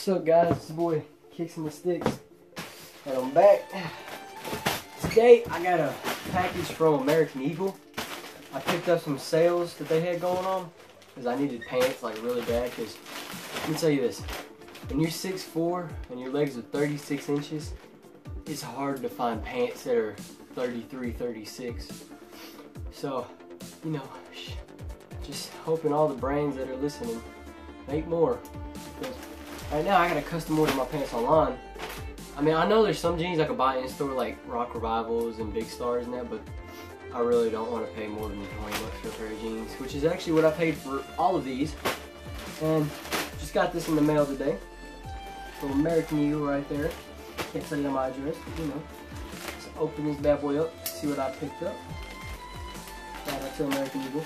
What's up, guys? It's your boy Kicks and the Sticks, and I'm back. Today I got a package from American Eagle. I picked up some sales that they had going on because I needed pants like really bad. Because let me tell you this: when you're 6'4" and your legs are 36 inches, it's hard to find pants that are 33, 36. So, you know, just hoping all the brands that are listening make more. Because right now I gotta custom order my pants online. I mean, I know there's some jeans I could buy in store like Rock Revivals and Big Stars and that, but I really don't want to pay more than 20 bucks for a pair of jeans, which is actually what I paid for all of these. And just got this in the mail today from American Eagle right there. Can't tell you my address, but you know. Let's open this bad boy up, see what I picked up. Shout out to American Eagle.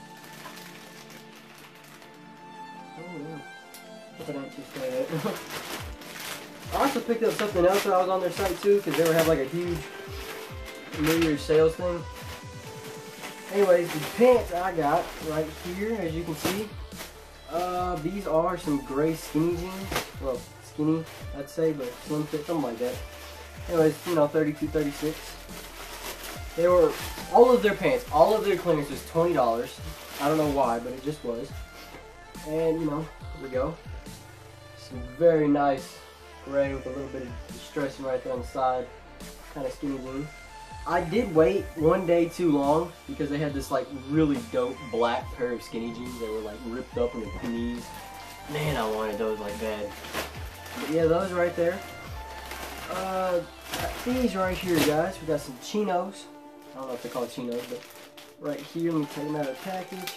Oh yeah. Hope I don't just say that. I also picked up something else when I was on their site too, because they were having like a huge New Year's sales thing. Anyways, the pants I got right here, as you can see, these are some gray skinny jeans. Well, skinny, I'd say, but slim fit, something like that. Anyways, you know, 32, 36. They were, all of their pants, all of their clearance was $20. I don't know why, but it just was. And, you know, here we go. Some very nice gray with a little bit of distressing right there on the side. Kind of skinny jeans. I did wait one day too long because they had this like really dope black pair of skinny jeans that were like ripped up in the knees. Man, I wanted those like bad. But yeah, those right there. Got these right here, guys. We got some chinos. I don't know if they're called chinos, but right here, let me take them out of the package.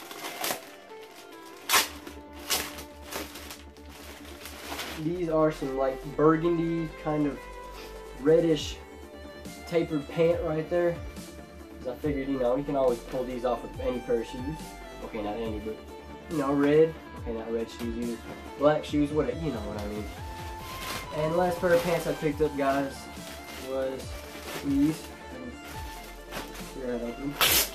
These are some like burgundy kind of reddish tapered pant right there. Because I figured, you know, you can always pull these off with any pair of shoes. Okay, not any, but you know, red. Okay, not red shoes, either. Black shoes, whatever, you know what I mean. And the last pair of pants I picked up, guys, was these. Here I open.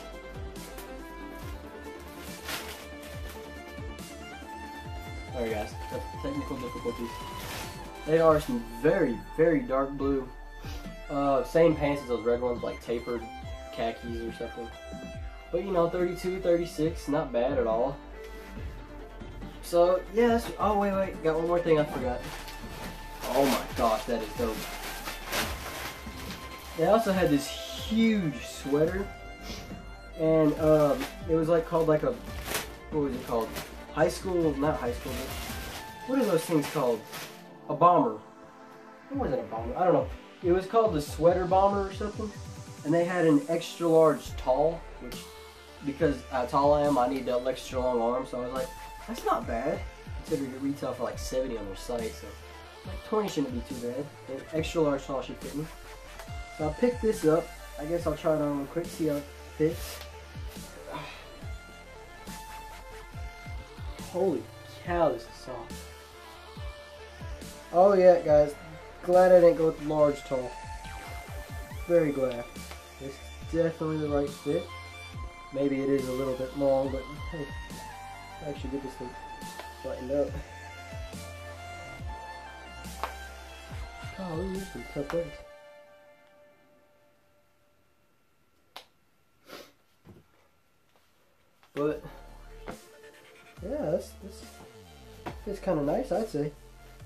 Sorry guys, technical difficulties. They are some very, very dark blue. Same pants as those red ones, like tapered khakis or something. But you know, 32, 36, not bad at all. So, yes. Oh, wait. Got one more thing I forgot. Oh my gosh, that is dope. They also had this huge sweater. And it was like called like a, what was it called? High school, not high school, but what are those things called? A bomber. What was it, a bomber? I don't know. It was called the sweater bomber or something. And they had an extra large tall, which, because how tall I am, I need that extra long arm. So I was like, that's not bad. Considering it retail for like 70 on their site, so like 20 shouldn't be too bad. And extra large tall should fit me. So I picked this up. I guess I'll try it on real quick, see how it fits. Holy cow, this is soft. Oh yeah, guys. Glad I didn't go with the large tall. Very glad. It's definitely the right fit. Maybe it is a little bit long, but hey, I actually get this thing lightened up. Oh, these are some tough legs. But yeah, this fits kind of nice, I'd say.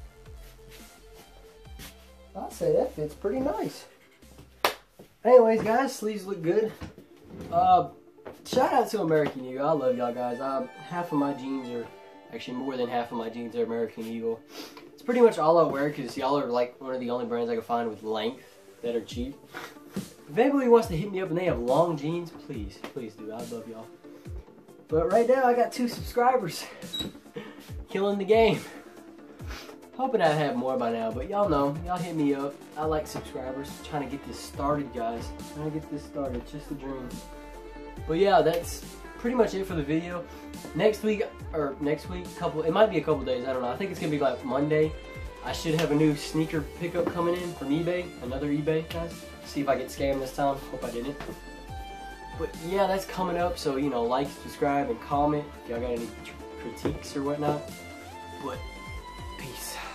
I'd say that fits pretty nice. Anyways, guys, sleeves look good. Shout out to American Eagle. I love y'all guys. Half of my jeans are, actually more than half of my jeans are American Eagle. It's pretty much all I wear because y'all are like one of the only brands I can find with length that are cheap. If anybody wants to hit me up and they have long jeans, please do. I love y'all. But right now I got 2 subscribers. Killing the game. Hoping I'd have more by now, but y'all know, y'all hit me up. I like subscribers. Trying to get this started, guys. Trying to get this started, just a dream. But yeah, that's pretty much it for the video. Next week, it might be a couple days, I don't know. I think it's gonna be like Monday. I should have a new sneaker pickup coming in from eBay, another eBay, guys. See if I get scammed this time. Hope I didn't. But yeah, that's coming up, so you know, like, subscribe, and comment if y'all got any critiques or whatnot. But peace.